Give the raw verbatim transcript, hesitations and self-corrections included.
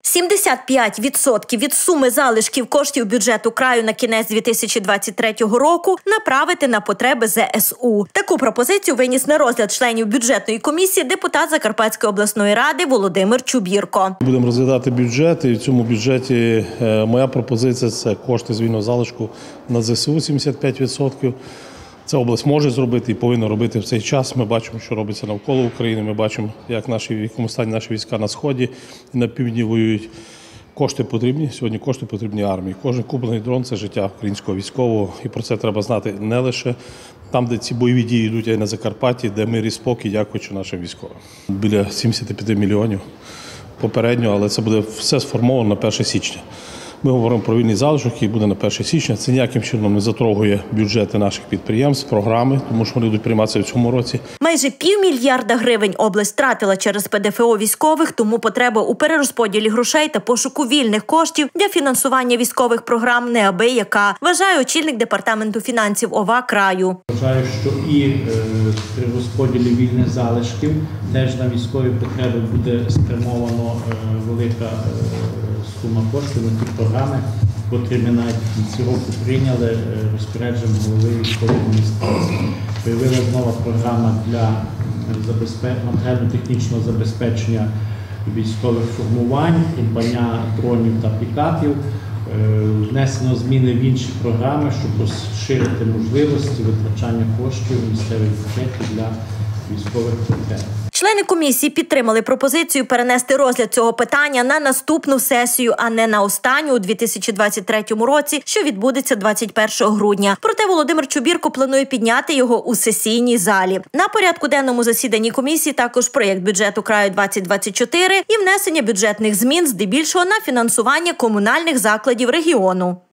сімдесят п'ять відсотків від суми залишків коштів бюджету краю на кінець дві тисячі двадцять третього року направити на потреби зе ес у. Таку пропозицію виніс на розгляд членів бюджетної комісії депутат Закарпатської обласної ради Володимир Чубірко. Будемо розглядати бюджет, і в цьому бюджеті моя пропозиція – це кошти з вільного залишку на зе ес у сімдесят п'ять відсотків. Це область може зробити і повинна робити в цей час. Ми бачимо, що робиться навколо України. Ми бачимо, як наші, в якому стані наші війська на Сході і на Півдні воюють. Кошти потрібні. Сьогодні кошти потрібні армії. Кожен куплений дрон – це життя українського військового. І про це треба знати не лише там, де ці бойові дії йдуть, а й на Закарпатті, де мир і спокій, дякуючи нашим військовим. Біля сімдесят п'ять мільйонів попередньо, але це буде все сформовано на перше січня. Ми говоримо про вільний залишок, який буде на перше січня. Це ніяким чином не затрагує бюджети наших підприємств, програми, тому що вони будуть прийматися в цьому році. Майже півмільярда гривень область втратила через пе де еф о військових, тому потреба у перерозподілі грошей та пошуку вільних коштів для фінансування військових програм неабияка, вважає очільник департаменту фінансів ОВА краю. Вважаю, що і е, при розподілі вільних залишків теж на військові потреби буде спрямовано е, велика е, сума коштів на ті програми, котрі ми навіть в кінці року прийняли розпорядженням голови військової адміністрації. Появилася нова програма для матеріально-технічного забезпечення військових формувань, придбання дронів та пікапів. Внесено зміни в інші програми, щоб розширити можливості витрачання коштів у місцевих бюджетів для військових потреб. Члени комісії підтримали пропозицію перенести розгляд цього питання на наступну сесію, а не на останню у дві тисячі двадцять третьому році, що відбудеться двадцять першого грудня. Проте Володимир Чубірко планує підняти його у сесійній залі. На порядку денному засіданні комісії також проєкт бюджету краю двадцять двадцять чотири і внесення бюджетних змін здебільшого на фінансування комунальних закладів регіону.